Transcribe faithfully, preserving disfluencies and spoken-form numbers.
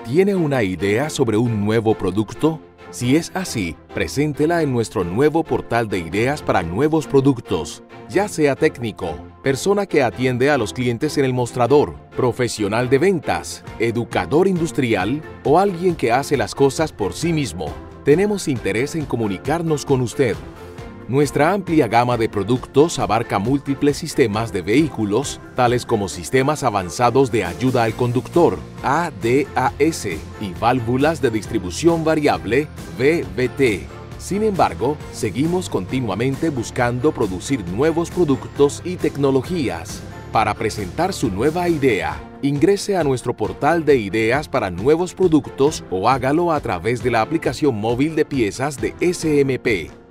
¿Tiene una idea sobre un nuevo producto? Si es así, preséntela en nuestro nuevo portal de ideas para nuevos productos, ya sea técnico, persona que atiende a los clientes en el mostrador, profesional de ventas, educador industrial o alguien que hace las cosas por sí mismo. Tenemos interés en comunicarnos con usted. Nuestra amplia gama de productos abarca múltiples sistemas de vehículos, tales como sistemas avanzados de ayuda al conductor, A D A S, y válvulas de distribución variable, V V T. Sin embargo, seguimos continuamente buscando producir nuevos productos y tecnologías. Para presentar su nueva idea, ingrese a nuestro portal de ideas para nuevos productos o hágalo a través de la aplicación móvil de piezas de S M P.